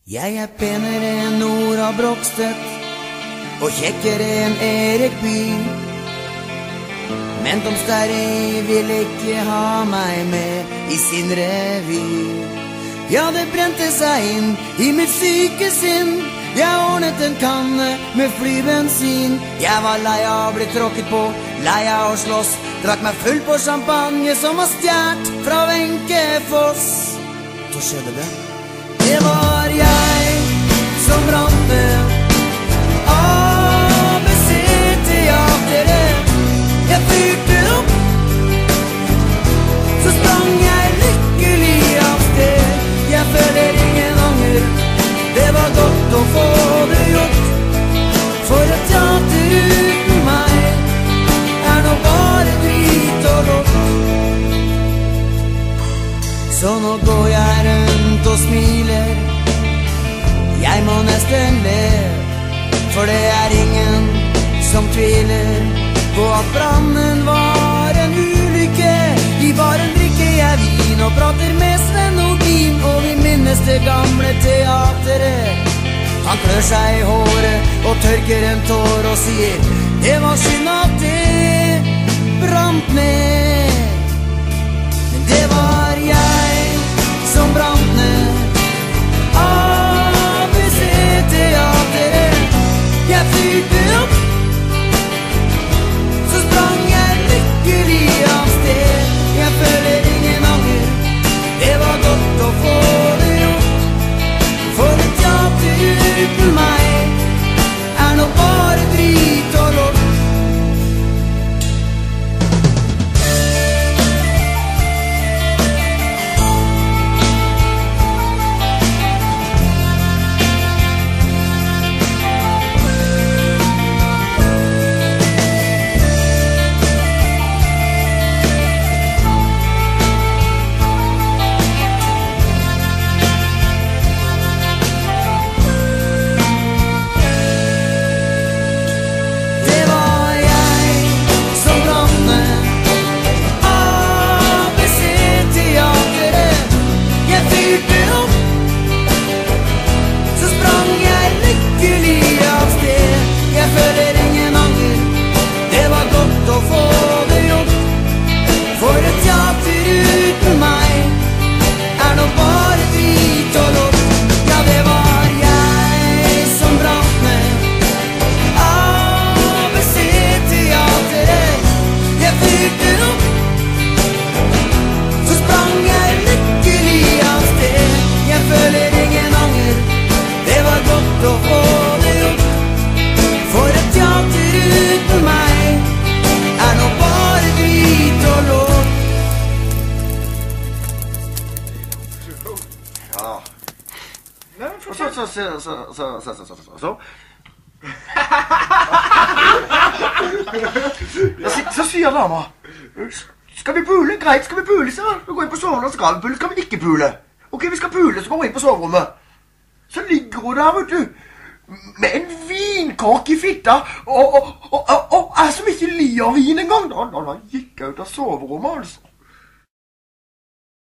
Jeg penere enn Nora Brogstedt og kjekkere enn Erik Bye. Men Tom Sterry vil ikke ha meg med i sin revy. Ja, det brente seg inn i mitt syke sinn. Jeg ordnet en kanne med flybensin. Jeg var lei av å bli tråkket på, lei av å slåss. Drakk meg full på champagne som var stjert fra Wenche Foss. Så skjedde det. Det var jeg som brant ned ABC-teateret. Jeg fyrte opp, så sprang jeg lykkelig av sted. Jeg føler ingen anger, det var godt å få det gjort. For et teater uten meg er nå bare drit og lort. Så nå går jeg rundt og smiler. Jeg må nesten le, for det er ingen som tviler på at brannen var en ulykke. I baren drikker jeg vin og prater med Sven Nordin, og vi minnes det gamle teateret. Han klør seg i håret og tørker en tår og sier det var synd at det brant ned. Men det var jeg som brant ned ABC-teateret. Jeg fyrte opp, så sprang jeg lykkelig av sted. Jeg føler ingen anger, det var godt å få det gjort. For et teater uten meg er nå bare drit og lort. Så sier dama, skal vi pule? Greit, skal vi pule? Så går inn på soverommet, skal vi pule? Skal vi ikke pule? Ok, vi skal pule, så går vi inn på soverommet. Så ligger hun der, vet du, med en vinkork i fitta, og jeg som ikke liker vin en gang. Da gikk jeg ut av soverommet, altså.